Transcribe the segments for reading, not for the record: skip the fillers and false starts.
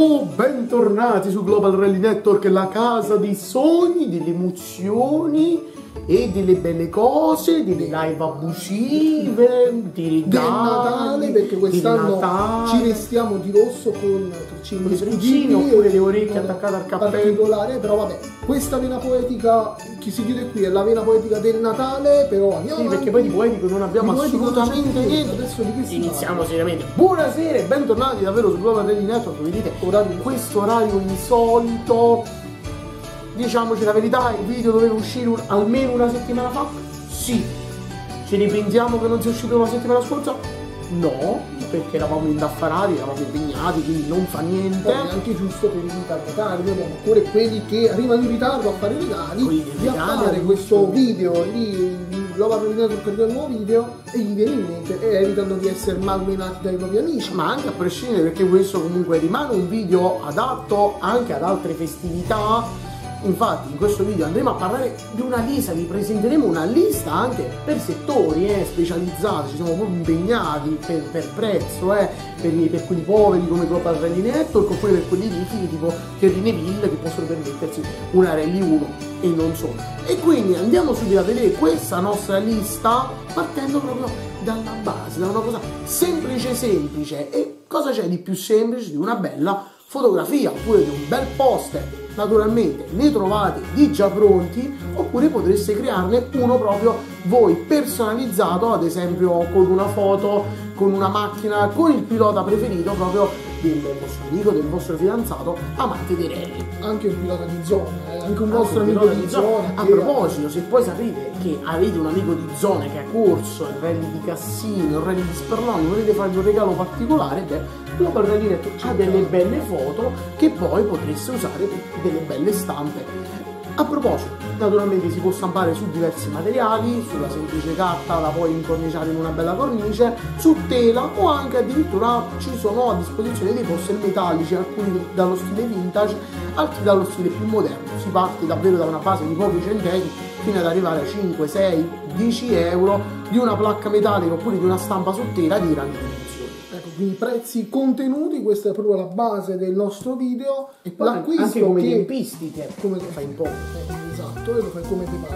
Oh, bentornati su Global Rally Network, la casa dei sogni, delle emozioni e delle belle cose, delle live abusive, di del Natale, perché quest'anno ci vestiamo di rosso con i treccini oppure le orecchie attaccate al cappello particolare. Però vabbè, questa vena poetica che si chiude qui è la vena poetica del Natale, però andiamo sì, perché poi di poetico non abbiamo assolutamente niente. Adesso di che iniziamo seriamente. Buonasera e bentornati davvero su Global Rally Network. Vedete questo orario insolito. Diciamoci la verità, il video doveva uscire almeno una settimana fa? Sì. Ce ne pentiamo che non sia uscito la settimana scorsa? No, perché eravamo indaffarati, eravamo impegnati, quindi non fa niente. È anche giusto per i ritardatari, abbiamo pure quelli che arrivano in ritardo a fare i regali, di fare questo video lì, lo vanno vedere per il nuovo video e gli viene in mente e evitano di essere malmenati dai propri amici. Ma anche a prescindere, perché questo comunque rimane un video adatto anche ad altre festività. Infatti in questo video andremo a parlare di una lista, vi presenteremo una lista anche per settori specializzati, ci siamo proprio impegnati per prezzo, per quelli poveri come Global Rally Network, oppure per quelli ricchi tipo Thierry Neville che possono permettersi una Rally 1 e non solo. E quindi andiamo subito a vedere questa nostra lista partendo proprio dalla base, da una cosa semplice. E cosa c'è di più semplice di una bella fotografia oppure di un bel poster? Naturalmente ne trovate di già pronti, oppure potreste crearne uno proprio voi personalizzato, ad esempio con una foto, con una macchina, con il pilota preferito proprio del vostro amico, del vostro fidanzato amante dei rally. Anche un pilota di zona, anche un vostro amico di zona. A proposito, se poi sapete che avete un amico di zona che ha corso il rally di Cassino, il rally di Sperloni, volete fargli un regalo particolare, beh, Global Rally Network ha delle belle foto che poi potreste usare per delle belle stampe. A proposito, naturalmente si può stampare su diversi materiali, sulla semplice carta la puoi incorniciare in una bella cornice, su tela o anche addirittura ci sono a disposizione dei poster metallici, alcuni dallo stile vintage, altri dallo stile più moderno. Si parte davvero da una base di pochi centesimi fino ad arrivare a 5, 6, 10 euro di una placca metallica oppure di una stampa su tela di grandi dimensioni. Quindi prezzi contenuti, questa è proprio la base del nostro video. E poi anche come tempistiche, come lo fai un po', esatto, e lo fai come ti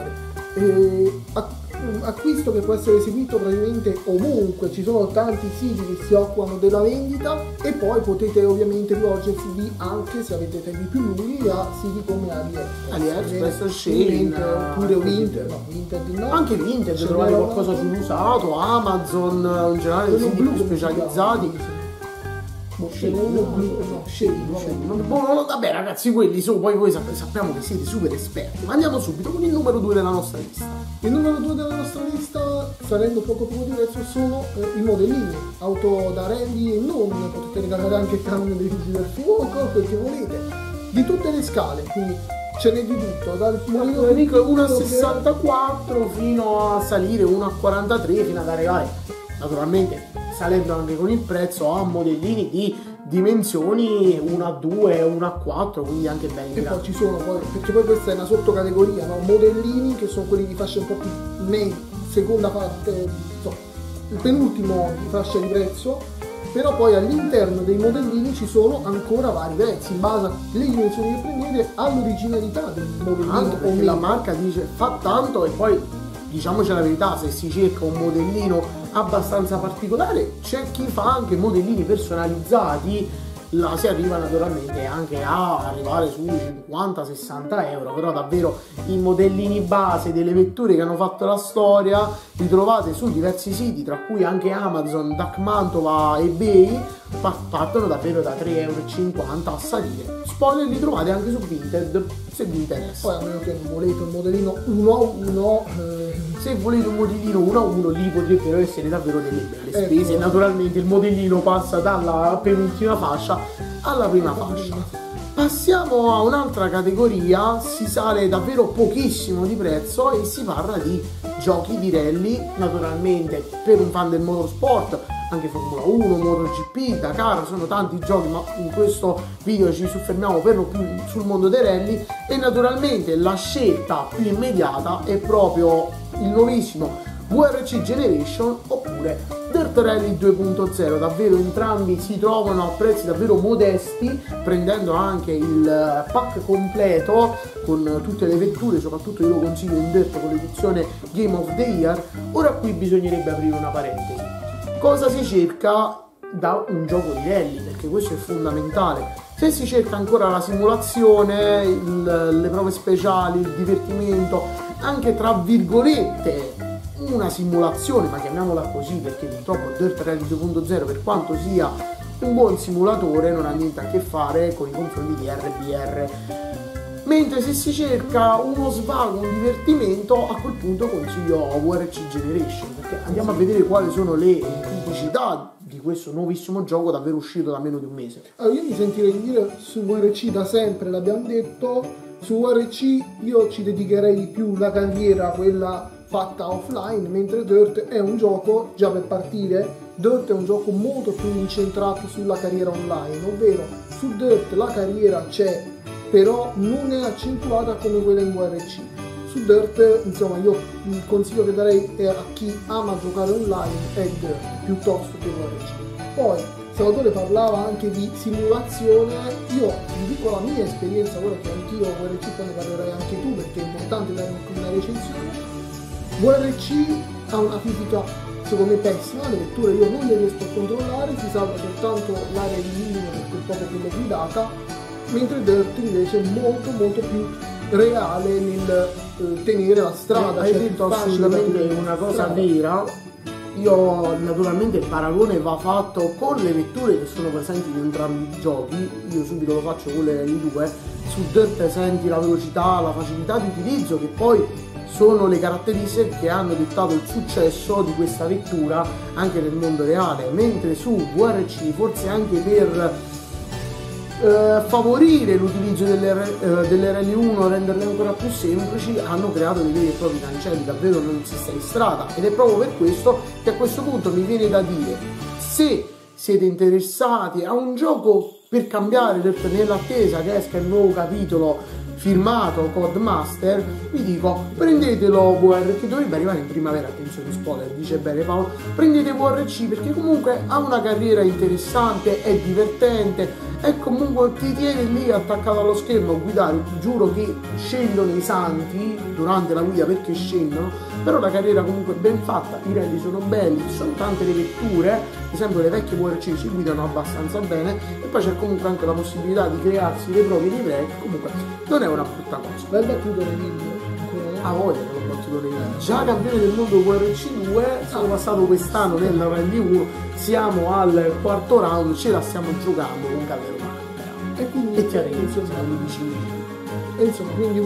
pare. Acquisto che può essere eseguito praticamente ovunque, ci sono tanti siti che si occupano della vendita e poi potete ovviamente rivolgervi anche, se avete tempi più lunghi, a siti come AliExpress, Shein, oppure Vinted, no. Anche Vinted, trovate qualcosa sull'usato, Amazon, in generale siti più specializzati. Vabbè ragazzi, quelli sono, poi voi sappiamo che siete super esperti, ma andiamo subito con il numero 2 della nostra lista. Il numero 2 della nostra lista, salendo poco diverso, sono i modellini, auto da rally e non, potete regalare anche camion dei vigili del fuoco, quel che volete, di tutte le scale, quindi ce n'è di tutto, dal modellino 1,64 fino a salire 1,43 fino ad arrivare, naturalmente salendo anche con il prezzo, a modellini di dimensioni 1,2, 1,4, quindi anche belli. E poi ci sono perché poi questa è una sottocategoria, no? Modellini che sono quelli di fascia un po' più seconda parte, il penultimo di fascia di prezzo, però poi all'interno dei modellini ci sono ancora vari prezzi in base alle dimensioni che prendete, all'originalità del modellino. Anche perché la marca dice fa tanto e poi diciamoci la verità, se si cerca un modellino abbastanza particolare c'è chi fa anche modellini personalizzati, si arriva naturalmente anche a arrivare sui 50-60 euro, però davvero i modellini base delle vetture che hanno fatto la storia li trovate su diversi siti, tra cui anche Amazon, Duck Mantova, eBay, partono davvero da 3,50 euro a salire. Spoiler, li trovate anche su Vinted se vi interessa. Poi a meno che non volete un modellino 1 a 1, se volete un modellino 1 a 1 lì potrebbero essere davvero delle belle spese. Naturalmente il modellino passa dalla penultima fascia alla prima fascia. Passiamo a un'altra categoria, si sale davvero pochissimo di prezzo e si parla di giochi di rally, naturalmente per un fan del motorsport, anche Formula 1, MotoGP, Dakar, sono tanti giochi, ma in questo video ci soffermiamo per lo più sul mondo dei rally. E naturalmente la scelta più immediata è proprio il nuovissimo VRC Generation oppure Dirt Rally 2.0. Davvero entrambi si trovano a prezzi davvero modesti, prendendo anche il pack completo con tutte le vetture. Soprattutto io lo consiglio in Dirt con l'edizione Game of the Year. Ora qui bisognerebbe aprire una parentesi: cosa si cerca da un gioco di rally? Perché questo è fondamentale. Se si cerca ancora la simulazione, le prove speciali, il divertimento, anche tra virgolette una simulazione, ma chiamiamola così perché purtroppo Dirt Rally 2.0, per quanto sia un buon simulatore, non ha niente a che fare con i confronti di RBR. Mentre se si cerca uno svago, un divertimento, a quel punto consiglio VRC Generation, perché andiamo a vedere quali sono le criticità di questo nuovissimo gioco davvero uscito da meno di un mese. Allora, io mi sentirei di dire su VRC da sempre, l'abbiamo detto, su VRC io ci dedicherei di più la carriera, quella fatta offline, mentre Dirt è un gioco, già per partire, Dirt è un gioco molto più incentrato sulla carriera online, ovvero su Dirt la carriera c'è, però non è accentuata come quella in VRC. Su Dirt, insomma, io il consiglio che darei a chi ama giocare online è Dirt, piuttosto che VRC. Poi, Salvatore parlava anche di simulazione, io vi dico la mia esperienza, ora che anch'io VRC, poi ne parlerai anche tu, perché è importante dare una recensione. VRC ha una fisica secondo me pessima, le vetture io non le riesco a controllare, si salva soltanto l'area di linea perché è proprio quella guidata, mentre Dirt invece è molto più reale nel tenere la strada. Hai detto assolutamente una cosa vera. Io naturalmente il paragone va fatto con le vetture che sono presenti in entrambi i giochi. Io subito lo faccio con le Rally 2. Su Dirt senti la velocità, la facilità di utilizzo, che poi sono le caratteristiche che hanno dettato il successo di questa vettura anche nel mondo reale, mentre su VRC, forse anche per favorire l'utilizzo delle Rally 1, renderle ancora più semplici, hanno creato dei veri e propri cancelli, davvero non si sta in strada, ed è proprio per questo che a questo punto mi viene da dire: se siete interessati a un gioco per cambiare nell'attesa che esca il nuovo capitolo firmato Codemaster, vi dico prendetelo VR, che dovrebbe arrivare in primavera, attenzione spoiler, dice bene Paolo, prendete VRC perché comunque ha una carriera interessante, è divertente, e comunque ti tiene lì attaccato allo schermo a guidare. Ti giuro che scendono i santi durante la guida, perché scendono, però la carriera comunque è ben fatta, i rally sono belli, ci sono tante le vetture, ad esempio le vecchie VRC si guidano abbastanza bene, e poi c'è comunque anche la possibilità di crearsi le proprie livree, che comunque non è una brutta cosa. Bel battuto nei video. A voglia che l'ho battuto nei video. Già campione del mondo VRC 2, sono passato quest'anno nella Rally 1, siamo al quarto round, ce la stiamo giocando con Cavero Macca. E quindi ti arrendi, siamo vicini. E insomma, quindi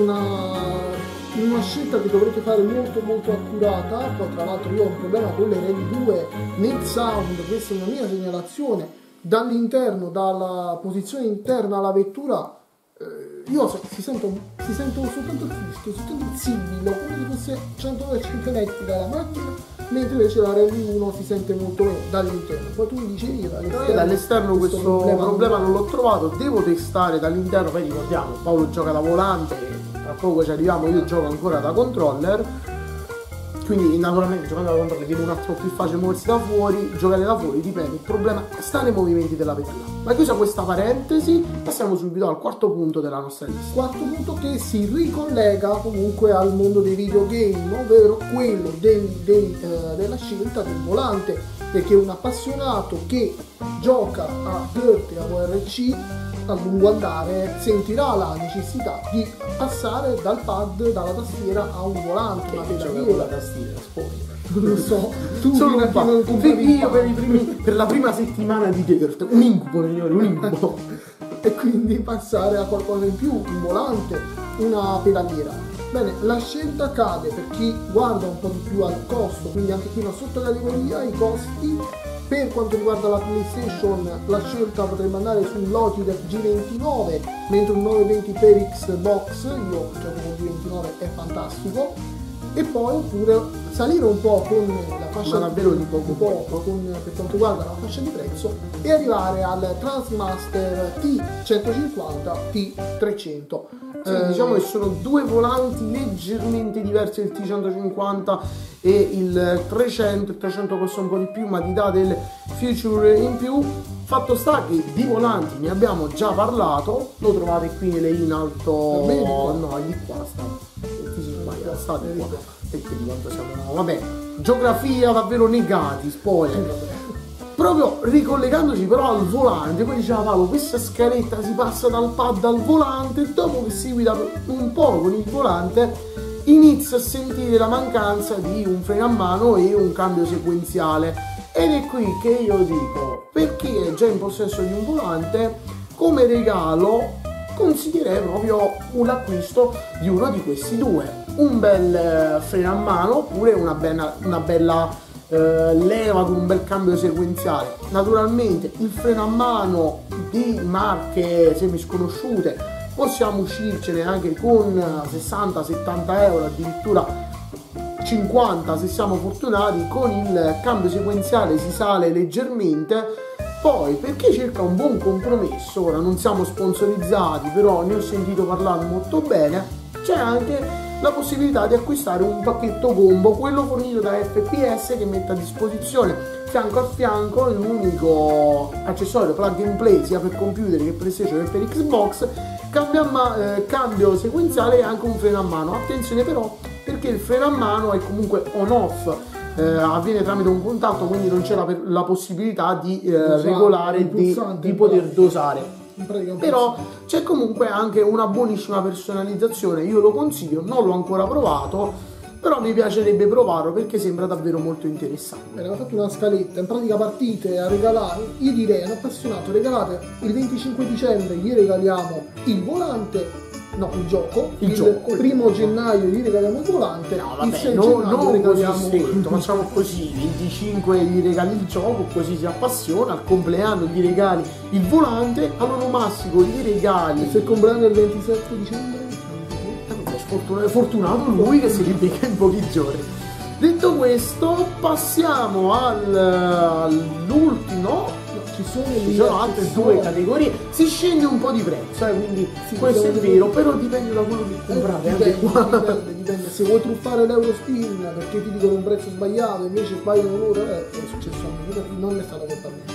una scelta che dovrete fare molto accurata. Poi tra l'altro io ho un problema con le Rally 2 nel sound, questa è una mia segnalazione, dall'interno, dalla posizione interna alla vettura, si sentono soltanto il fischio, soltanto il simbilo, come se fosse 105 metri dalla macchina, mentre invece la Rally 1 si sente molto meno dall'interno. Poi tu mi dicevi dall'esterno questo problema non l'ho trovato, devo testare dall'interno. Poi ricordiamo, Paolo gioca da volante, tra poco ci arriviamo, io gioco ancora da controller, quindi naturalmente giocando da controller viene un attimo più facile muoversi da fuori, giocare da fuori dipende, il problema sta nei movimenti della vettura. Ma chiusa questa parentesi, passiamo subito al quarto punto della nostra lista. Quarto punto che si ricollega comunque al mondo dei videogame, ovvero quello della scelta del volante, perché un appassionato che gioca a Dirt e a VRC a lungo andare sentirà la necessità di passare dal pad, dalla tastiera a un volante, una pedaliera. La tastiera, spoiler. Non lo so, tu solo un po'. Io per la prima settimana di Dirt, un incubo, signori, un incubo. E quindi passare a qualcosa in più, un volante, una pedaliera. Bene, la scelta cade per chi guarda un po' di più al costo, quindi anche qui una sottocategoria, i costi. Per quanto riguarda la PlayStation, la scelta potrebbe andare sul Logitech G29, mentre un 920 per Xbox, io gioco con G29, è fantastico. E poi oppure salire un po' con la fascia davvero di poco per quanto riguarda la fascia di prezzo, e arrivare al Transmaster T150 T300. Sì, diciamo che sono due volanti leggermente diversi, il T150 e il 300. Il 300 costa un po' di più, ma ti dà del feature in più. Fatto sta che di volanti ne abbiamo già parlato, lo trovate qui nelle in alto. No, di qua sta. Ti si sbaglia, sta di qua. Perché di quanto siamo. Vabbè, geografia davvero negati, spoiler. Proprio ricollegandoci però al volante, poi diceva Paolo, questa scaletta si passa dal pad al volante, dopo che si guida un po' con il volante inizia a sentire la mancanza di un freno a mano e un cambio sequenziale. Ed è qui che io dico, per chi è già in possesso di un volante, come regalo consiglierei proprio l'acquisto di uno di questi due, un bel freno a mano oppure una bella leva con un bel cambio sequenziale. Naturalmente il freno a mano di marche semisconosciute possiamo uscircene anche con 60-70 euro, addirittura 50 se siamo fortunati. Con il cambio sequenziale si sale leggermente. Poi, per chi cerca un buon compromesso, ora non siamo sponsorizzati, però ne ho sentito parlare molto bene, c'è anche la possibilità di acquistare un pacchetto combo, quello fornito da FPS, che mette a disposizione fianco a fianco l'unico accessorio plug and play sia per computer che PlayStation che per Xbox, cambio sequenziale e anche un freno a mano. Attenzione però, perché il freno a mano è comunque on off, avviene tramite un contatto, quindi non c'è la possibilità di regolare, di poter dosare. Però c'è comunque anche una buonissima personalizzazione, io lo consiglio, non l'ho ancora provato, però mi piacerebbe provarlo perché sembra davvero molto interessante. Bene, ho fatto una scaletta, in pratica partite a regalare, io direi, un appassionato, regalate il 25 dicembre, gli regaliamo il volante, no, il gioco, il primo gennaio gli regaliamo il volante, no, vabbè, il 6 gennaio regaliamo... facciamo così, 25 gli regali il gioco, così si appassiona, al compleanno gli regali il volante, all'onomastico gli regali... E se il compleanno è il 27 dicembre? Fortunato lui che si ripicca in pochi giorni. Detto questo, passiamo all'ultimo. Ci sono altre due categorie, si scende un po' di prezzo, quindi sì, questo è vero, però dipende da quello che comprate. Dipende. Se vuoi truffare l'Eurospin perché ti dicono un prezzo sbagliato e invece sbagliano loro, è successo a me, perché non è stato colpa mia.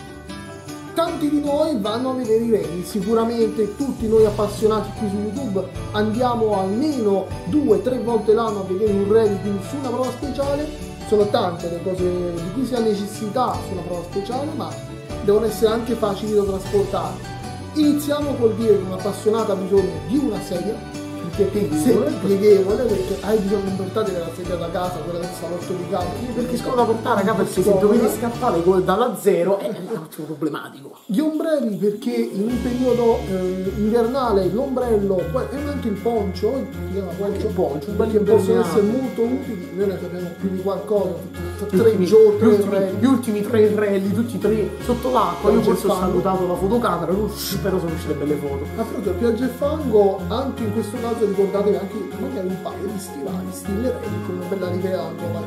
Tanti di noi vanno a vedere i rally, sicuramente tutti noi appassionati qui su YouTube andiamo almeno 2-3 volte l'anno a vedere un rally, quindi su una prova speciale. Sono tante le cose di cui si ha necessità su una prova speciale, ma devono essere anche facili da trasportare. Iniziamo col dire che un appassionato ha bisogno di una sedia, perché pieghevole, perché hai bisogno di portare della sedia da casa, quella del salotto di casa. Perché scomoda portare a casa, perché se dovete scappare dalla zero è un attimo problematico. Gli ombrelli, perché in un periodo invernale l'ombrello e anche il poncio, si chiama poncio, perché possono essere molto utili. Noi ne sappiamo più di qualcosa. Gli ultimi 3 rally, tutti 3 sotto l'acqua. Io forse ho salutato la fotocamera, però sono uscite belle foto. A proposito, pioggia e fango, anche in questo caso ricordatevi anche magari un paio di stivali, stile rally, con una bella livrea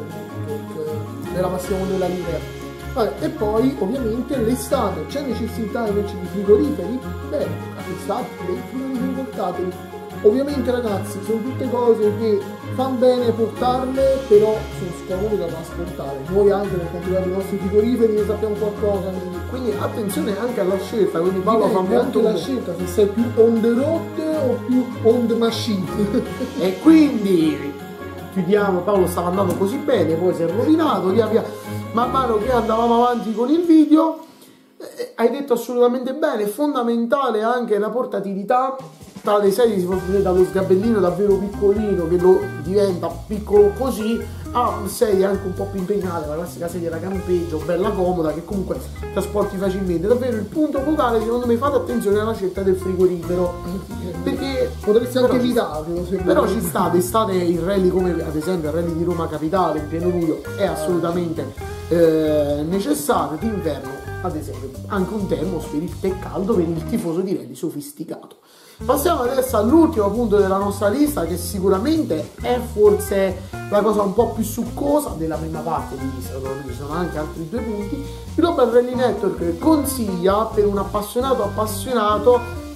nella passione della livrea. E poi ovviamente l'estate c'è necessità invece di frigoriferi, bene, acquistate dei frigoriferi portatili. Ovviamente ragazzi sono tutte cose che fanno bene portarle, però sono scomode da trasportare. Noi anche nel configurare i nostri frigoriferi ne sappiamo qualcosa, quindi attenzione anche alla scelta, quindi Paolo fa molto la scelta se sei più on the road o più on the machine. E quindi chiudiamo, Paolo stava andando così bene, poi si è rovinato, via man mano che andavamo avanti con il video. Hai detto assolutamente bene, fondamentale anche la portatilità. Tra le sedie si può vedere dallo sgabellino davvero piccolino che lo diventa piccolo così a sedie anche un po' più impegnate, la classica sedia da campeggio bella comoda che comunque trasporti facilmente. Davvero il punto focale, secondo me, fate attenzione alla scelta del frigorifero, perché potresti anche evitarlo, però ci sta d'estate il rally, come ad esempio il rally di Roma Capitale in pieno luglio, è assolutamente necessario. D'inverno ad esempio anche un termos per il tè caldo per il tifoso di rally sofisticato. Passiamo adesso all'ultimo punto della nostra lista, che sicuramente è forse la cosa un po' più succosa della prima parte di lista, dove ci sono anche altri 2 punti. Global Rally Network consiglia per un appassionato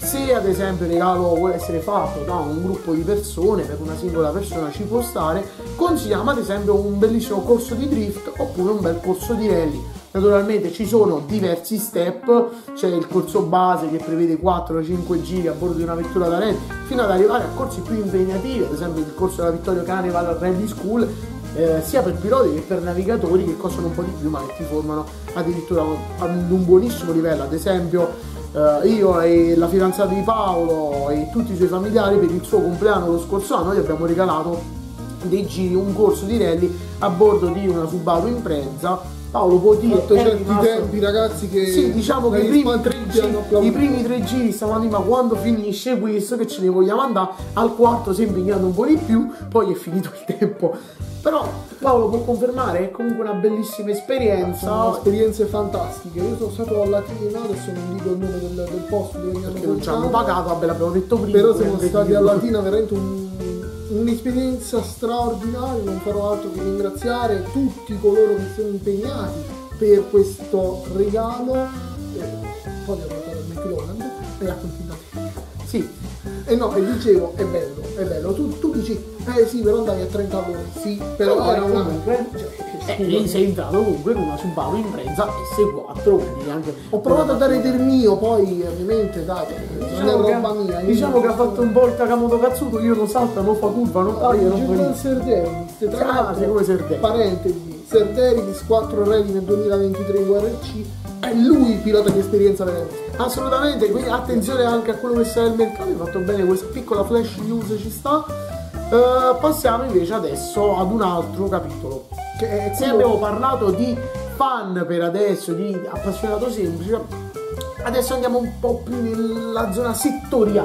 Se ad esempio il regalo vuole essere fatto da un gruppo di persone, per una singola persona ci può stare, consigliamo ad esempio un bellissimo corso di drift oppure un bel corso di rally. Naturalmente ci sono diversi step, c'è il corso base che prevede 4-5 giri a bordo di una vettura da rally, fino ad arrivare a corsi più impegnativi, ad esempio il corso della Vittorio Carnival Rally School, sia per piloti che per navigatori, che costano un po' di più ma che ti formano addirittura ad un buonissimo livello. Ad esempio io e la fidanzata di Paolo e tutti i suoi familiari per il suo compleanno lo scorso anno gli abbiamo regalato dei giri, un corso di rally a bordo di una Subaru Impreza. Paolo può dire certi tempi, ragazzi, che sì, diciamo che i primi 3 giri stavano lì, ma quando finisce questo che ce ne vogliamo andare, al quarto si è impegnato un po' di più, poi è finito il tempo. Però Paolo può confermare, è comunque una bellissima esperienza. Sono esperienze fantastiche. Io sono stato a Latina, adesso non dico il nome del posto dove mi hanno portato, non ci hanno pagato, vabbè, l'abbiamo detto prima. Però siamo stati a Latina, veramente un'esperienza straordinaria. Non farò altro che ringraziare tutti coloro che sono impegnati per questo regalo. Poi devo portare il microfono e ha continuato. Sì, e no, e dicevo, è bello. Tu dici, sì, però andavi a 30 ore, sì, però era una... lì sei entrato comunque in una Subaru Impreza S4, quindi anche... Ho provato a dare del mio, poi ovviamente dai, non è roba mia. Diciamo che ha fatto un po' il Takamoto Katsuto, io non salta, non fa curva, non taglia, non fa niente. Serderis, tra l'altro, come Serderis. Parentesi, Serderis 4 rally nel 2023 WRC, è lui il pilota di esperienza veramente. Assolutamente, quindi attenzione anche a quello che sta nel mercato, hai fatto bene, questa piccola flash news ci sta. Passiamo invece adesso ad un altro capitolo. Se abbiamo parlato di fan per adesso, di appassionato semplice, adesso andiamo un po' più nella zona settoriale,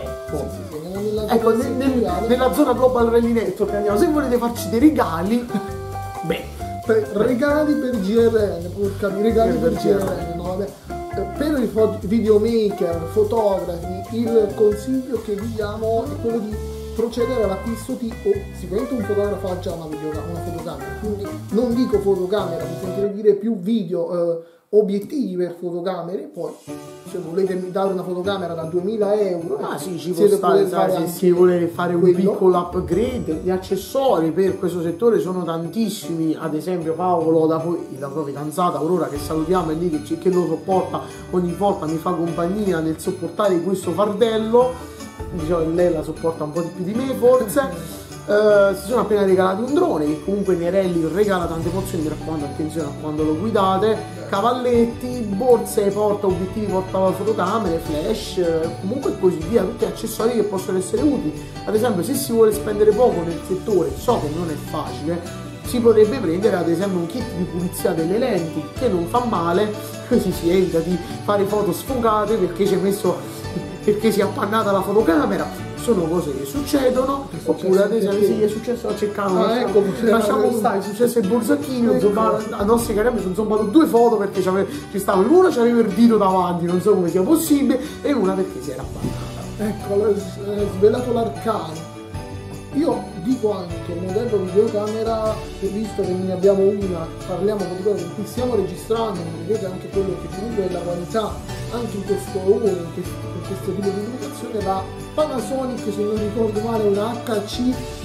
ecco. Nella zona Global Rally Network andiamo. Se volete farci dei regali, regali per GRN, porca di regali per GRN, no vabbè. Per i videomaker, fotografi, il consiglio che vi diamo è quello di procedere all'acquisto di sicuramente un fotografo ha già una fotocamera, quindi non dico fotocamera, mi sentirei dire più video, obiettivi per fotocamere. Poi se volete dare una fotocamera da 2000 euro, sì, ci può stare, se si vuole fare un piccolo upgrade. Gli accessori per questo settore sono tantissimi, ad esempio Paolo, la sua fidanzata Aurora, che salutiamo, è lì che lo sopporta ogni volta, mi fa compagnia nel sopportare questo fardello. Diciamo che lei la sopporta un po' di più di me forse. Si sono appena regalati un drone che comunque nei rally regala tante emozioni, mi raccomando, attenzione a quando lo guidate. Cavalletti, borse porta obiettivi, porta fotocamere, flash, comunque così via, tutti accessori che possono essere utili. Ad esempio, se si vuole spendere poco nel settore, so che non è facile, si potrebbe prendere ad esempio un kit di pulizia delle lenti, che non fa male, così si evita di fare foto sfocate perché si è appannata la fotocamera. Sono cose che succedono, oppure ad esempio sì, è successo a Ceccano, lasciamo stare, è successo ai Borzacchini, a nostri cari amici sono zombato 2 foto perché ci stava, in una c'aveva il dito davanti, non so come sia possibile, e in una perché si era appannata. Ecco, svelato l'arcano. Io dico anche modello videocamera, visto che ne abbiamo una, parliamo di quello in cui stiamo registrando, vedete anche quello che comunque è la qualità anche in questo ore, in questo tipo di illuminazione, la Panasonic, se non ricordo male, una HC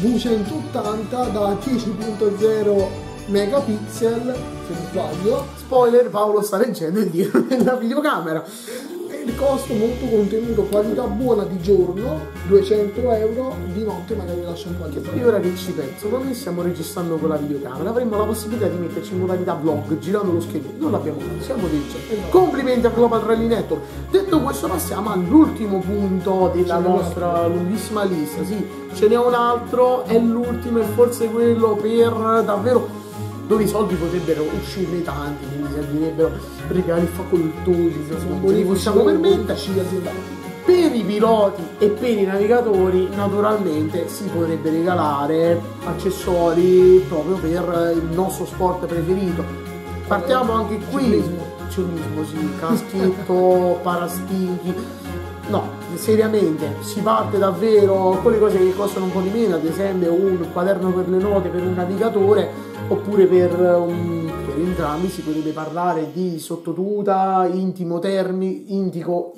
V180 da 10.0 megapixel, se non sbaglio. Spoiler, Paolo sta leggendo il titolo della videocamera. Il costo molto contenuto, qualità buona di giorno, 200 euro, di notte magari lasciano qualche parte. Io ora che ci penso, noi stiamo registrando con la videocamera, avremmo la possibilità di metterci in modalità vlog girando lo schermo, non l'abbiamo fatto, siamo dei complimenti a Global Rally Network. Detto questo, passiamo all'ultimo punto della nostra lunghissima lista. Sì, ce n'è un altro, è l'ultimo e forse quello per davvero dove i soldi potrebbero uscirne tanti, quindi servirebbero regali facoltosi, non li possiamo permetterci. Per i piloti e per i navigatori naturalmente si potrebbe regalare accessori proprio per il nostro sport preferito. Partiamo anche qui, ciclismo, sì, caschetto, parastinchi. No, seriamente, si parte davvero con le cose che costano un po' di meno, ad esempio un quaderno per le note per un navigatore, oppure per per entrambi, si potrebbe parlare di sottotuta, intimo intimo,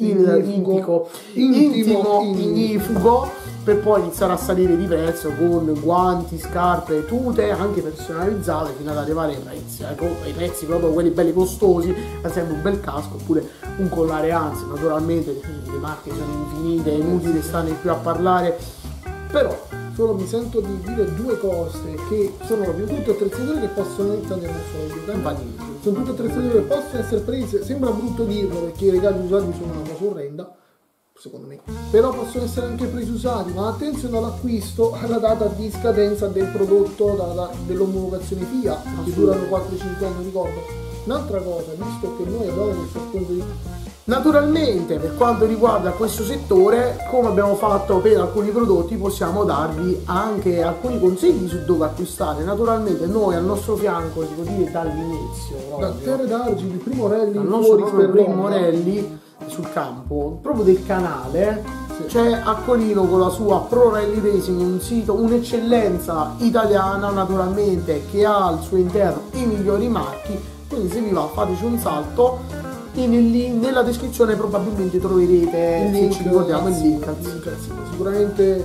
ignifugo, per poi iniziare a salire di prezzo con guanti, scarpe, tute anche personalizzate fino ad arrivare ai prezzi, ai prezzi proprio quelli belli costosi, ad esempio un bel casco oppure un collare, anzi naturalmente le marche sono infinite, è inutile stare più a parlare, però solo mi sento di dire due cose che sono proprio tutte attrezzature che possono entrare nel nostro video. Sono tutte attrezzature che possono essere prese, sembra brutto dirlo perché i regali usati sono una cosa orrenda, secondo me, però possono essere anche presi usati, ma attenzione all'acquisto alla data di scadenza del prodotto, dell'omologazione FIA, che durano 4-5 anni, ricordo. Un'altra cosa, visto che noi abbiamo questo punto di... Naturalmente, per quanto riguarda questo settore, come abbiamo fatto per alcuni prodotti, possiamo darvi anche alcuni consigli su dove acquistare. Naturalmente noi al nostro fianco, si può dire dall'inizio, da Terre d'Argini, il primo rally, il nostro primo rally sul campo, proprio del canale, c'è Accolino con la sua Pro Rally Racing, un sito, un'eccellenza italiana naturalmente, che ha al suo interno i migliori marchi, quindi se vi va fateci un salto. Nella descrizione probabilmente troverete il link, ci ricordiamo il link al sito. Sicuramente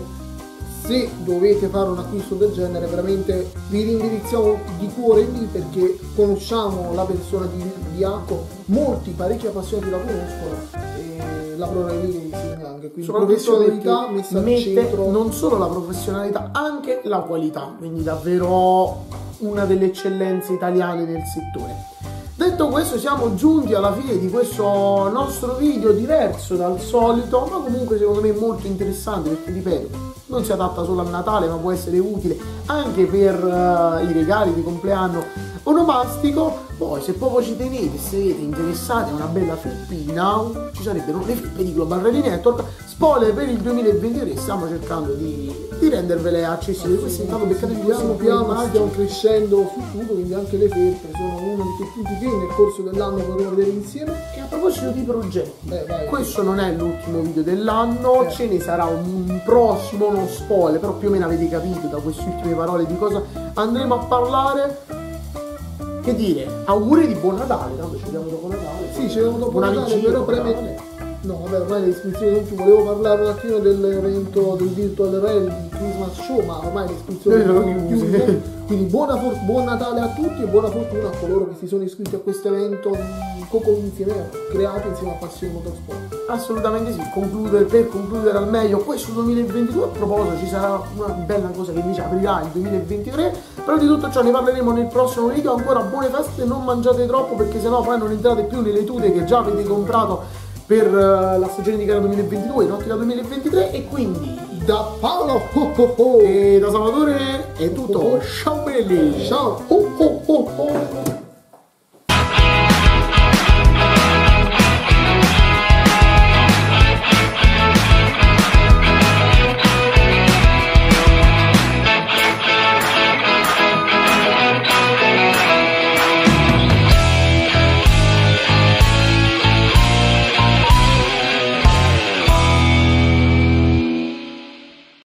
se dovete fare un acquisto del genere veramente vi rindirizziamo di cuore lì, perché conosciamo la persona di Acco, molti parecchi appassionati la conoscono, e la Pro Rally Racing anche, quindi professionalità messa al centro. Non solo la professionalità, anche la qualità, quindi davvero una delle eccellenze italiane nel settore. Detto questo, siamo giunti alla fine di questo nostro video diverso dal solito, ma comunque secondo me molto interessante, perché ripeto, non si adatta solo a Natale, ma può essere utile anche per i regali di compleanno onomastico. Poi se proprio ci tenete, se siete interessati a una bella flippina, ci sarebbero le flippe di Global Rally Network. Spoiler per il 2023, stiamo cercando di rendervele accessibili. Questo intanto beccate piano piano stiamo crescendo su tutto, quindi anche le felpe sono uno di quei punti che nel corso dell'anno potremo vedere insieme. E a proposito di progetti, questo non è l'ultimo video dell'anno, ce ne sarà un prossimo, non spoiler, però più o meno avete capito da queste ultime parole di cosa andremo a parlare. Che dire, auguri di buon Natale, tanto ci vediamo dopo Natale. Sì, ci vediamo dopo Natale, però preme... No, vabbè, ormai le iscrizioni non più, volevo parlare un attimo dell'evento del Virtual Rally Christmas Show, ma ormai le iscrizioni sono chiuse. Quindi buon Natale a tutti e buona fortuna a coloro che si sono iscritti a questo evento creato insieme a Passione Motorsport. Assolutamente sì, per concludere al meglio questo 2022, a proposito ci sarà una bella cosa che invece aprirà il 2023, però di tutto ciò ne parleremo nel prossimo video. Ancora buone feste, non mangiate troppo perché sennò poi non entrate più nelle tute che già avete comprato per la stagione di gara 2022 in ottica 2023. E quindi da Paolo e da Salvatore è tutto, ciao belli, ciao.